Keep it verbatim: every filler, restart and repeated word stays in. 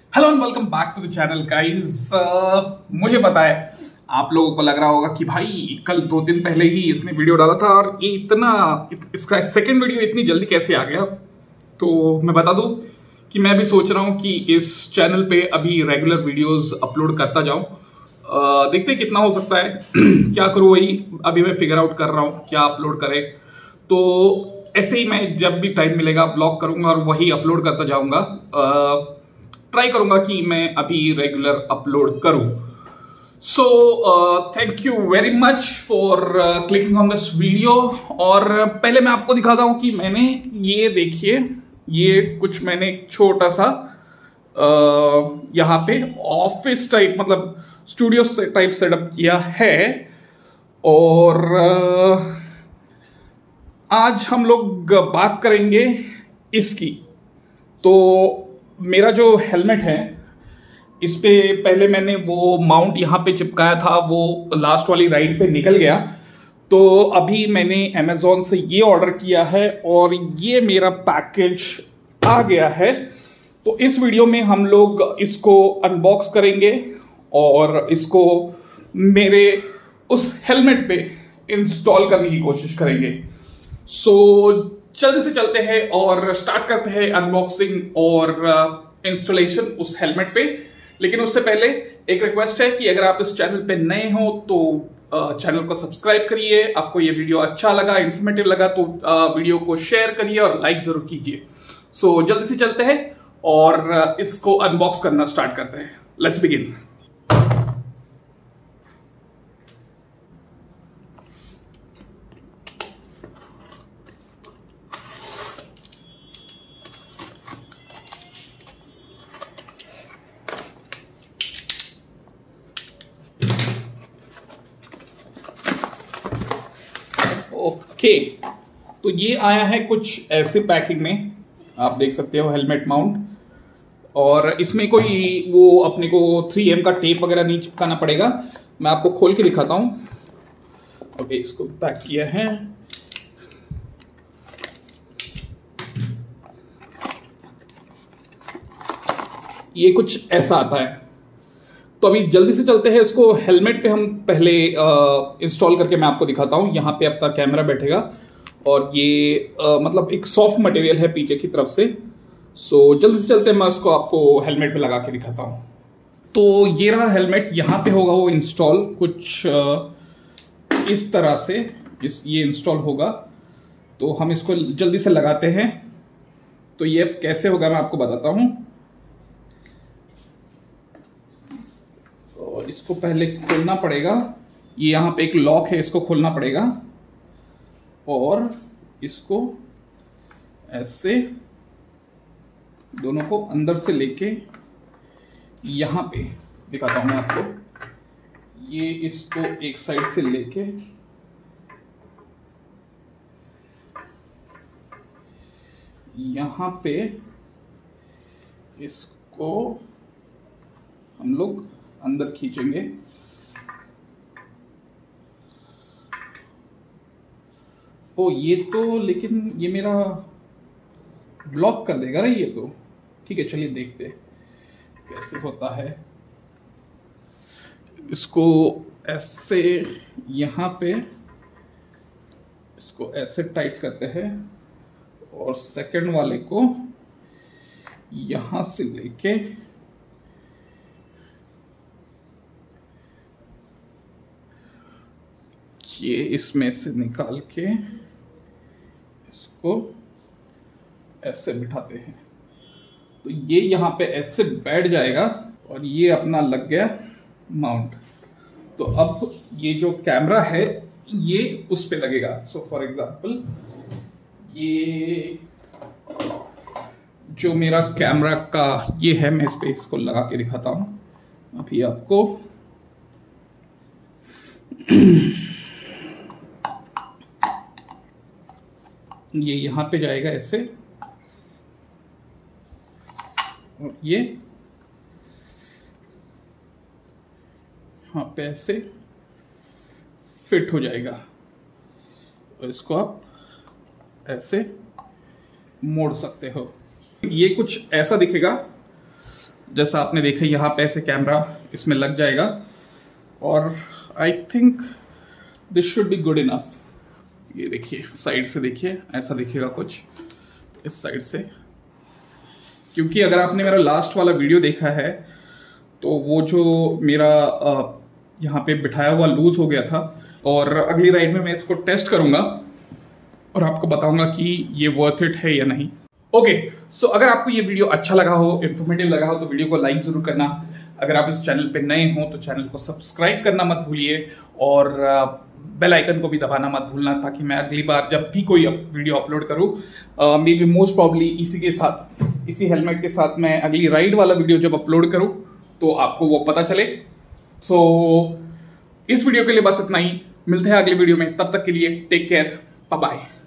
Hello and welcome back to the channel guys. मुझे पता है आप लोगों को लग रहा होगा कि भाई कल दो दिन पहले ही इसने वीडियो डाला था और ये इतना इसका सेकंड वीडियो इतनी जल्दी कैसे आ गया। तो मैं बता दूं कि मैं भी सोच रहा हूं कि इस चैनल पे अभी रेगुलर वीडियोस अपलोड करता जाऊं। uh, देखते कितना हो सकता है क्या करूं, वही अभी मैं फिगर आउट कर रहा हूं क्या अपलोड करें। तो ऐसे ही मैं जब भी टाइम मिलेगा ब्लॉग करूंगा और वही अपलोड करता जाऊंगा। uh, ट्राई करूंगा कि मैं अभी रेगुलर अपलोड करूं। So thank you very much for clicking on this video. और पहले मैं आपको दिखाता हूं कि मैंने ये देखिए ये कुछ मैंने एक छोटा सा uh, यहाँ पे ऑफिस टाइप मतलब स्टूडियो टाइप सेटअप किया है। और uh, आज हम लोग बात करेंगे इसकी। तो मेरा जो हेलमेट है इस पे पहले मैंने वो माउंट यहाँ पे चिपकाया था, वो लास्ट वाली राइड पे निकल गया। तो अभी मैंने अमेज़ॉन से ये ऑर्डर किया है और ये मेरा पैकेज आ गया है। तो इस वीडियो में हम लोग इसको अनबॉक्स करेंगे और इसको मेरे उस हेलमेट पे इंस्टॉल करने की कोशिश करेंगे। सो जल्दी से चलते हैं और स्टार्ट करते हैं अनबॉक्सिंग और इंस्टॉलेशन uh, उस हेलमेट पे। लेकिन उससे पहले एक रिक्वेस्ट है कि अगर आप इस चैनल पे नए हो तो uh, चैनल को सब्सक्राइब करिए। आपको ये वीडियो अच्छा लगा, इंफॉर्मेटिव लगा तो uh, वीडियो को शेयर करिए और लाइक जरूर कीजिए। सो so, जल्दी से चलते हैं और uh, इसको अनबॉक्स करना स्टार्ट करते हैं। Let's begin. ओके okay, तो ये आया है कुछ ऐसे पैकिंग में, आप देख सकते हो हेलमेट माउंट। और इसमें कोई वो अपने को थ्री एम का टेप वगैरह नहीं चिपकाना पड़ेगा। मैं आपको खोल के दिखाता हूँ। ओके okay, इसको पैक किया है। ये कुछ ऐसा आता है। तो अभी जल्दी से चलते हैं इसको हेलमेट पे हम पहले इंस्टॉल करके मैं आपको दिखाता हूँ। यहाँ पे अपना कैमरा बैठेगा और ये आ, मतलब एक सॉफ्ट मटेरियल है पीछे की तरफ से। सो जल्दी से चलते हैं, मैं इसको आपको हेलमेट पे लगा के दिखाता हूँ। तो ये रहा हेलमेट, यहाँ पे होगा वो इंस्टॉल कुछ आ, इस तरह से इस ये इंस्टॉल होगा। तो हम इसको जल्दी से लगाते हैं। तो ये अब कैसे होगा मैं आपको बताता हूँ। इसको पहले खोलना पड़ेगा, ये यहाँ पे एक लॉक है, इसको खोलना पड़ेगा और इसको ऐसे दोनों को अंदर से लेके यहाँ पे दिखाता हूँ मैं आपको। ये इसको एक साइड से लेके यहाँ पे इसको हम लोग अंदर खींचेंगे। ओ ये तो लेकिन ये मेरा ब्लॉक कर देगा ना ये तो। ठीक है चलिए देखते कैसे होता है। इसको ऐसे यहाँ पे इसको ऐसे टाइट करते हैं और सेकंड वाले को यहाँ से लेके ये इसमें से निकाल के इसको ऐसे बिठाते हैं। तो ये यहाँ पे ऐसे बैठ जाएगा और ये अपना लग गया माउंट। तो अब ये जो कैमरा है ये उस पे लगेगा। सो फॉर एग्जांपल ये जो मेरा कैमरा का ये है, मैं इस पे इसको लगा के दिखाता हूँ अभी आपको। ये यहाँ पे जाएगा ऐसे और ये यहाँ पे ऐसे फिट हो जाएगा और इसको आप ऐसे मोड़ सकते हो। ये कुछ ऐसा दिखेगा जैसा आपने देखा यहाँ पे ऐसे कैमरा इसमें लग जाएगा और I think this should be good enough. ये देखिए साइड से देखिए ऐसा दिखेगा कुछ इस साइड से, क्योंकि अगर आपने मेरा लास्ट वाला वीडियो देखा है तो वो जो मेरा यहाँ पे बिठाया हुआ लूज हो गया था, और अगली राइड में मैं इसको टेस्ट करूंगा और आपको बताऊंगा कि ये वर्थ इट है या नहीं। ओके सो अगर आपको ये वीडियो अच्छा लगा हो, इन्फॉर्मेटिव लगा हो तो वीडियो को लाइक जरूर करना। अगर आप इस चैनल पे नए हो तो चैनल को सब्सक्राइब करना मत भूलिए और बेल आइकन को भी दबाना मत भूलना, ताकि मैं अगली बार जब भी कोई वीडियो अपलोड करूँ, मे बी मोस्ट प्रॉब्ली इसी के साथ, इसी हेलमेट के साथ मैं अगली राइड वाला वीडियो जब अपलोड करूँ तो आपको वो पता चले। सो so, इस वीडियो के लिए बस इतना ही। मिलते हैं अगले वीडियो में, तब तक के लिए टेक केयर, बाय बाय।